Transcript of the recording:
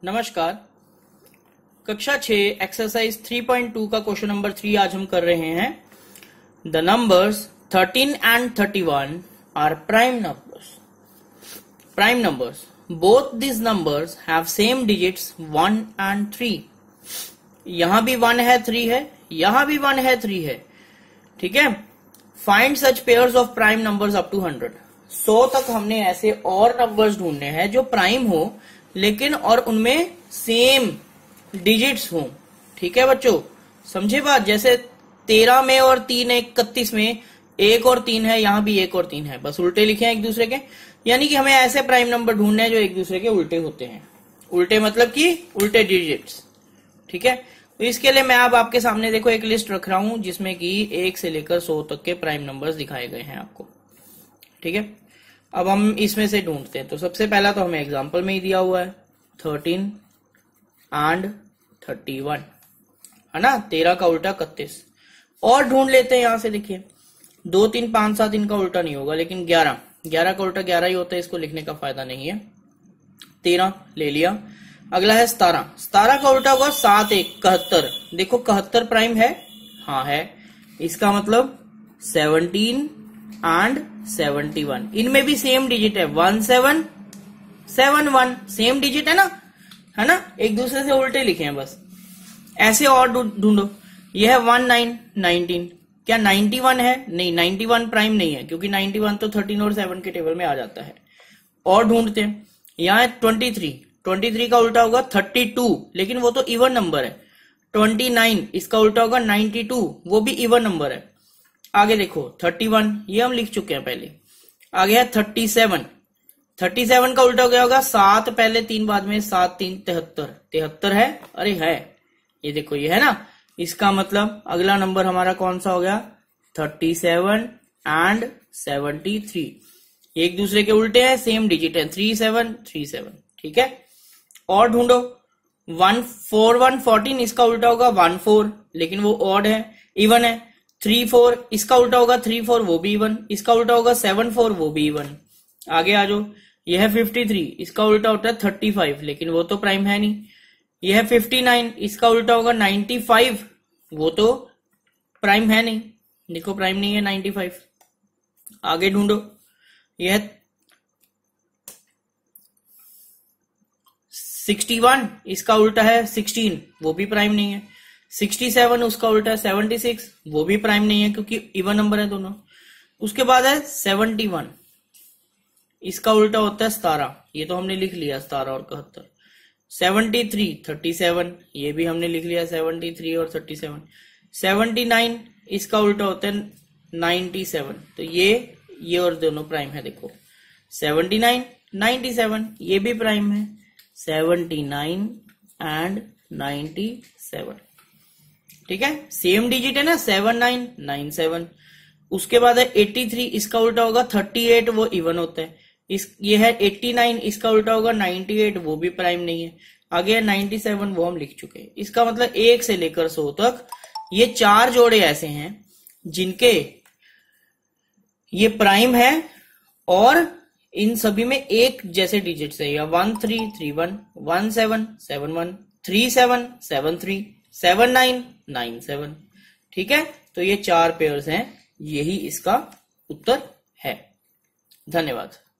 नमस्कार। कक्षा 6 एक्सरसाइज 3.2 का क्वेश्चन नंबर 3 आज हम कर रहे हैं। The numbers 13 and 31 are prime numbers. Prime numbers both this numbers have same digits 1 and 3। यहां भी 1 है, 3 है, यहां भी 1 है, 3 है। ठीक है। Find such pairs of prime numbers up to 100। 100 तक हमने ऐसे और नंबर्स ढूंढने हैं जो प्राइम हो लेकिन और उनमें सेम डिजिट्स हो। ठीक है बच्चों, समझे बात। जैसे 13 में और 3 31 में 1 और 3 है, यहां भी 1 और 3 है, बस उल्टे लिखे हैं एक दूसरे के। यानी कि हमें ऐसे प्राइम नंबर ढूंढने हैं जो एक दूसरे के उल्टे होते हैं। उल्टे मतलब कि उल्टे डिजिट्स। ठीक है। तो इसके लिए मैं अब आपके सामने देखो एक लिस्ट रख रहा हूं जिसमें कि 1 से लेकर 100 तक के प्राइम नंबर्स दिखाए गए हैं आपको। ठीक है। अब हम इसमें से ढूंढते हैं। तो सबसे पहला तो हमें एग्जांपल में ही दिया हुआ है 13 एंड 31, है ना। 13 का उल्टा 31। और ढूंढ लेते हैं यहां से। देखिए 2 3 5 7 इनका उल्टा नहीं होगा, लेकिन 11 का उल्टा 11 ही होता है, इसको लिखने का फायदा नहीं है। 13 ले लिया। अगला है 17 का उल्टा होगा 7 1 71। देखो 71 प्राइम है, हाँ है। इसका मतलब 17 एंड 71, इनमें भी सेम डिजिट है 1771, सेम डिजिट है ना, एक दूसरे से उल्टे लिखे हैं बस। ऐसे और ढूंढो। यह है 19 19। क्या 91 है? नहीं, 91 प्राइम नहीं है, क्योंकि 91 तो 13 और 7 के टेबल में आ जाता है। और ढूंढते हैं। यहां है 23 का उल्टा होगा 32, लेकिन वो तो इवन नंबर है। 29 इसका उल्टा होगा 92, वो भी इवन नंबर है। आगे देखो 31, ये हम लिख चुके हैं पहले। आगे है 37 का उल्टा क्या होगा 7 पहले 3 बाद में, 7 3 73 है। अरे है, ये देखो ये है ना। इसका मतलब अगला नंबर हमारा कौन सा हो गया 37 एंड 73। एक दूसरे के उल्टे हैं, सेम डिजिट है 3737। ठीक है। और ढूंढो 14 इसका उल्टा होगा 14, लेकिन वो ऑड है, इवन है। 34 इसका उल्टा होगा 34, वो भी इवन। इसका उल्टा होगा 74, वो भी इवन। आगे आ जाओ। यह है 53, इसका उल्टा होता है 35, लेकिन वो तो प्राइम है नहीं। यह है 59, इसका उल्टा होगा 95, वो तो प्राइम है नहीं। देखो प्राइम नहीं है 95। आगे ढूंढो। यह 61, इसका उल्टा है 16, वो भी प्राइम नहीं है। 67 उसका उल्टा है 76, वो भी प्राइम नहीं है, क्योंकि इवन नंबर है दोनों। उसके बाद है 71, इसका उल्टा होता है 17, ये तो हमने लिख लिया 17 और 71। 73 37, ये भी हमने लिख लिया 73 और 37। 79 इसका उल्टा होता है 97, तो ये और दोनों प्राइम है। देखो 79 97, ये भी प्राइम है 79 एंड 97। ठीक है, सेम डिजिट है ना 7997। उसके बाद है 83, इसका उल्टा होगा 38, वो इवन होता है। ये है 89, इसका उल्टा होगा 98, वो भी प्राइम नहीं है। आगे है 97, वो हम लिख चुके हैं। इसका मतलब 1 से लेकर 100 तक ये 4 जोड़े ऐसे हैं जिनके ये प्राइम है और इन सभी में एक जैसे डिजिट्स है, या 1331 1771 3773 7997। ठीक है। तो ये 4 पेयर्स हैं, यही इसका उत्तर है। धन्यवाद।